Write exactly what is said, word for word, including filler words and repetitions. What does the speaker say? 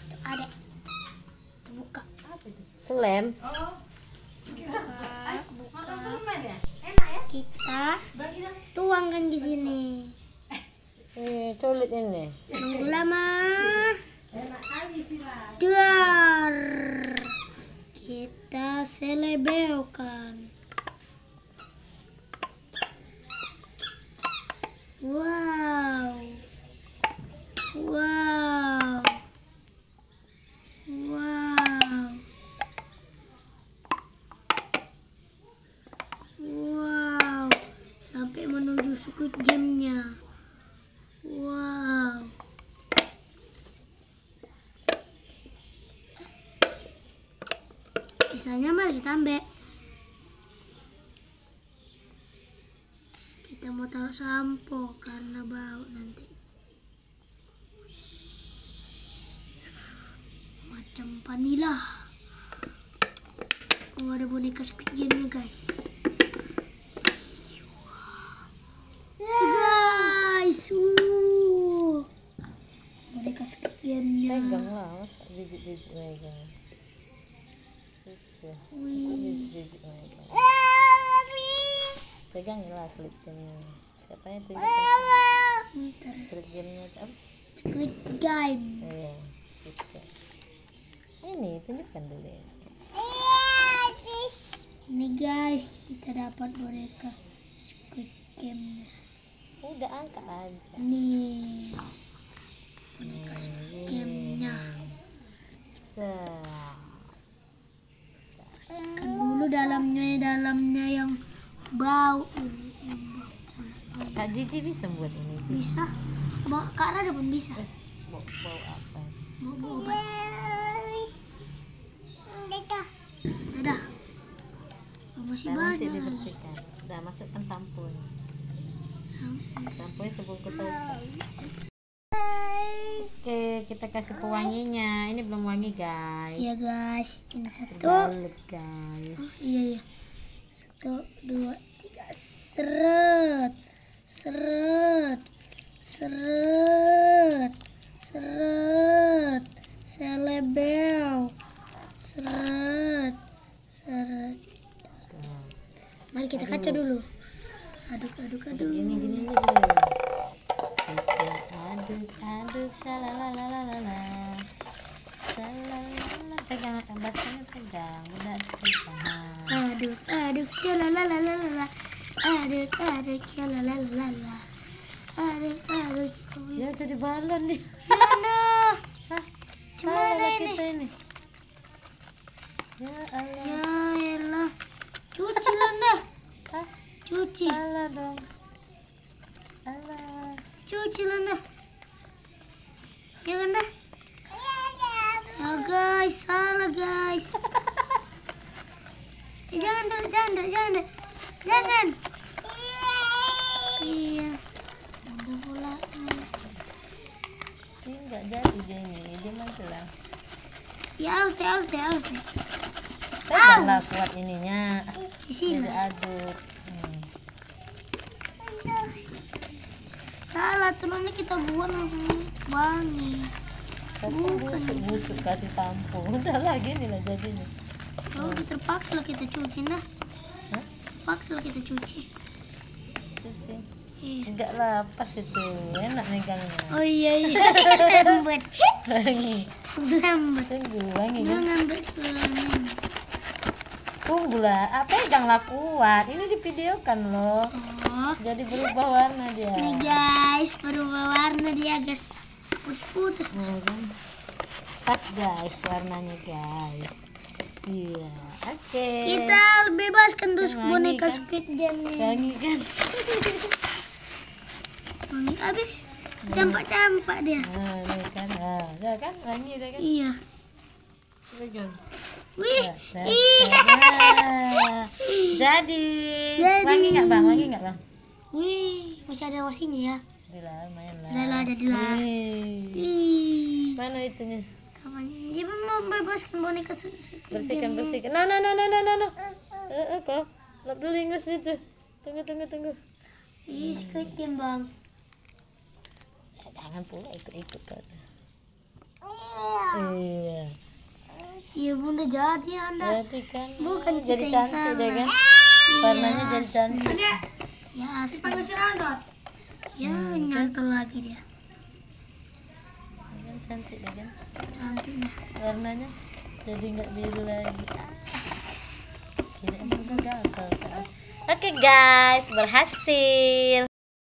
Ada. Buka. Selem. Buka. Buka. Kita tuangkan di sini. Eh, sulit ini. Tunggu lama. Dar. Kita selebeukan. Wow. Wow. Wow. Wow. Sampai menuju Squid Game-nya. Wow. Sisanya mari kita ambil. Kita mau taruh sampo karena bau nanti. Macam vanila. Oh, ada boneka Squid Game-nya, guys. Guys, uh. boneka Squid Game-nya. Pegang lah, masa jijik-jijik megang. Masa jijik-jijik megang. Pegang lah Squid Game-nya. Siapa yang tunjukkan? Squid Game-nya apa? Squid Game. Iya, Squid Game. Ini tunjukkan dulu ya. Ini guys, kita dapat boneka Squid Game. Udah angkat aja. Nih boneka Squid Game-nya. Kan dulu dalamnya dalamnya yang bau. Kak Cici bisa buat ini, Cici. Bisa. Bawa Kak Rada pun bisa. Eh, bau, bau apa? Bau bau obat. Dadah. Oh, masih Nah, nanti banyak. dibersihkan. Udah masukkan sampo. Sampo sebungkus saja. Oke, kita kasih pewanginya. Ini belum wangi, guys. Iya guys, ini satu. Balik, guys. Oh, iya iya. Satu, dua, tiga. Seret, seret, seret, seret, selebel, seret, seret. Mari kita kaca dulu. Aduk, aduk, aduk. Ini gini aja dulu. Kita aduk, aduk, salalalalala, salalala. Pegang, basahnya pegang, udah pegang. Aduk, aduk, shalalalala. Aduk, aduk, shalalalala. Aduk, aduk. Ya jadi balon nih. Mana? Hah? Gimana Salah ini? kita ini. Ya Allah. Ya elah. Cuci Landa. Hah? Cuci. Salah dong. Salah. Cuci Landa. Ya kan dah? Ya guys, salah guys. Eh, jangan dah, jangan dah, jangan dah. Jangan. Iya. Udah pula. Ini enggak jadi dia ini. Dia masih lah. Ya aus deh, aus deh, aus deh. Peganglah kuat ininya. Di sini. Jadi aduk. Hmm. Salah, telurnya kita buat langsung wangi. Tapi busuk-busuk kasih sampo. Udah lah gini lah jadinya. Oh, kita terpaksa lah kita cuci dah. Hah? Terpaksa lah kita cuci. Cici. Iya. Enggak lah, pas itu. Enak megangnya. Oh iya iya. Lembut. Wangi. Lembut. Tunggu, wangi kan? Jangan berselangan. Tunggu lah. Ah, peganglah kuat. Ini divideokan loh. Oh. Jadi berubah warna dia. Nih guys, berubah warna dia guys. Putus-putus. Oh, kan? Pas guys warnanya guys. Cia. Oke. Kita bebaskan terus Wangi, boneka kan? Squid Game nih. Wangi kan? Wangi habis. Campak-campak dia. Nah, ini kan. Nah, udah kan? Wangi udah kan? Iya. Pegang. Wih. Ya, set, Iya. set. Nah, jadi. Jadi. Wangi nggak bang? Wangi nggak bang? Wih, masih ada wasinya ya. Jadilah, lumayan lah. Jadilah, jadilah. Wih. Ih. Mana itunya? Apanya? Dia mau bebaskan boneka Squid Game. Bersihkan, bersihkan. Nah, nah, nah, nah, nah, nah, nah. Eh, eh, kok? Lap dulu Inggris itu. Tunggu, tunggu, tunggu. Ih, Squid Game bang. Eh, jangan pula ikut-ikut kau tuh. Iya. Iya. Iya bunda jadi anda. Jadi kan. Bukan jadi kita yang cantik deh salah. kan. Warnanya jadi cantik. Ya asli. Ya nyantol lagi dia. Kan cantik deh kan. Cantik dah. Warnanya jadi nggak biru lagi. Ah. Kirain udah gagal kan. Oke guys, berhasil.